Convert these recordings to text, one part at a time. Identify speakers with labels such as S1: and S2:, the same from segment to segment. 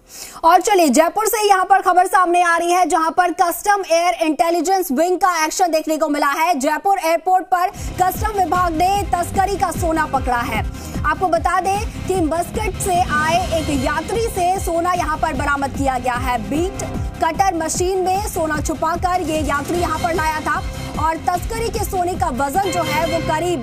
S1: और चलिए जयपुर से यहां पर खबर सामने आ रही है, जहां पर कस्टम एयर इंटेलिजेंस विंग का एक्शन देखने को मिला है। जयपुर एयरपोर्ट पर कस्टम विभाग ने तस्करी का सोना पकड़ा है। आपको बता दें कि मस्कट से आए एक यात्री से सोना यहां पर बरामद किया गया है। बीट कटर मशीन में सोना छुपाकर ये यात्री यहां पर लाया था और तस्करी के सोने का वजन जो है वो करीब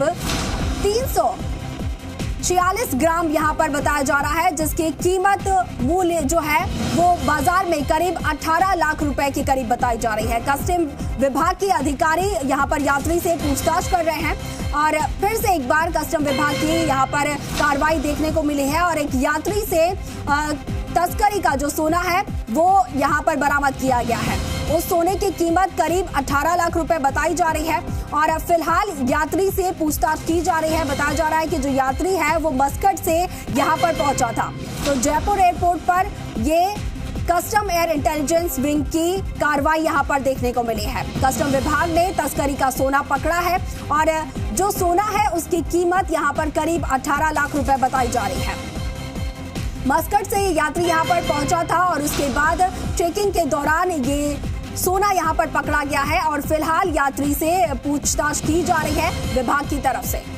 S1: 346 ग्राम यहां पर बताया जा रहा है, जिसकी कीमत मूल्य जो है वो बाजार में करीब 18 लाख रुपए के करीब बताई जा रही है। कस्टम विभाग के अधिकारी यहां पर यात्री से पूछताछ कर रहे हैं और फिर से एक बार कस्टम विभाग की यहां पर कार्रवाई देखने को मिली है और एक यात्री से तस्करी का जो सोना है वो यहां पर बरामद किया गया है। उस सोने की कीमत करीब 18 लाख रुपए बताई जा रही है और फिलहाल यात्री से पूछताछ की जा रही है। बताया जा रहा है कि जो यात्री है वो मस्कट से यहां पर पहुंचा था। तो जयपुर एयरपोर्ट पर ये कस्टम एयर इंटेलिजेंस विंग की कार्रवाई यहां पर देखने को मिली है। कस्टम विभाग ने तस्करी का सोना पकड़ा है और जो सोना है उसकी कीमत यहां पर करीब 18 लाख रुपए बताई जा रही है। मस्कट से ये यात्री यहां पर पहुंचा था और उसके बाद चेकिंग के दौरान ये सोना यहां पर पकड़ा गया है और फिलहाल यात्री से पूछताछ की जा रही है विभाग की तरफ से।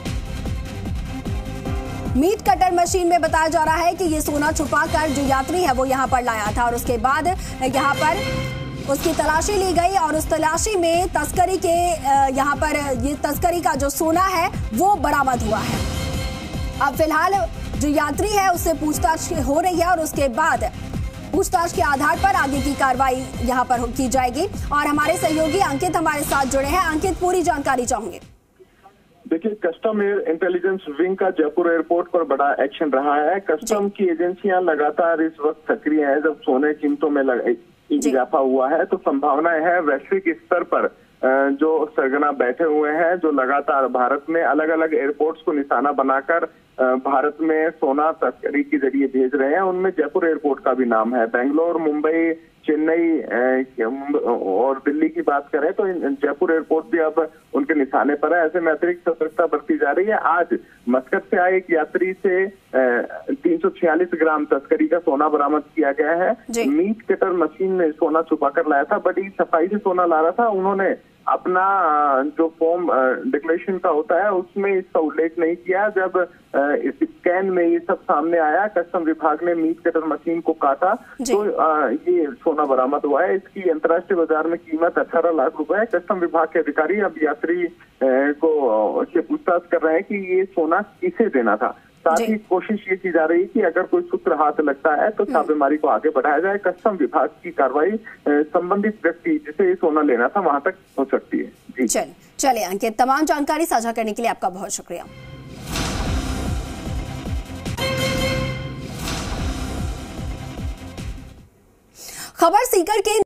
S1: मीट कटर मशीन में बताया जा रहा है कि ये सोना छुपाकर जो यात्री है वो यहां पर लाया था और उसके बाद यहां पर उसकी तलाशी ली गई और उस तलाशी में तस्करी के यहां पर ये तस्करी का जो सोना है वो बरामद हुआ है। अब फिलहाल जो यात्री है उससे पूछताछ हो रही है और उसके बाद पूछताछ के आधार पर आगे की कार्रवाई यहां पर की जाएगी। और हमारे सहयोगी अंकित हमारे साथ जुड़े हैं। अंकित, पूरी जानकारी चाहूंगे।
S2: देखिए, कस्टम एयर इंटेलिजेंस विंग का जयपुर एयरपोर्ट पर बड़ा एक्शन रहा है। कस्टम की एजेंसियां लगातार इस वक्त सक्रिय हैं। जब सोने कीमतों में इजाफा हुआ है तो संभावनाएं है वैश्विक स्तर पर जो सरगना बैठे हुए हैं, जो लगातार भारत में अलग अलग एयरपोर्ट्स को निशाना बनाकर भारत में सोना तस्करी के जरिए भेज रहे हैं, उनमें जयपुर एयरपोर्ट का भी नाम है। बेंगलोर, मुंबई, चेन्नई और दिल्ली की बात करें तो जयपुर एयरपोर्ट भी अब उनके निशाने पर है। ऐसे में अतिरिक्त सतर्कता बरती जा रही है। आज मस्कट से आए एक यात्री से 346 ग्राम तस्करी का सोना बरामद किया गया है। मीट कटर मशीन में सोना छुपा कर लाया था, बड़ी सफाई से सोना ला रहा था। उन्होंने अपना जो फॉर्म डिक्लेरेशन का होता है उसमें इसका उल्लेख नहीं किया। जब इस स्कैन में ये सब सामने आया, कस्टम विभाग ने मीट कटर मशीन को काटा तो ये सोना बरामद हुआ है। इसकी अंतर्राष्ट्रीय बाजार में कीमत 18 लाख रुपए है। कस्टम विभाग के अधिकारी अब यात्री को से पूछताछ कर रहे हैं कि ये सोना किसे देना था। साथ ही कोशिश ये की जा रही है कि अगर कोई सूत्र हाथ लगता है तो छापेमारी को आगे बढ़ाया जाए। कस्टम विभाग की कार्रवाई संबंधित व्यक्ति जिसे ये सोना लेना था वहां तक हो सकती है। जी
S1: चलिए अंकित, तमाम जानकारी साझा करने के लिए आपका बहुत शुक्रिया। खबर सीकर के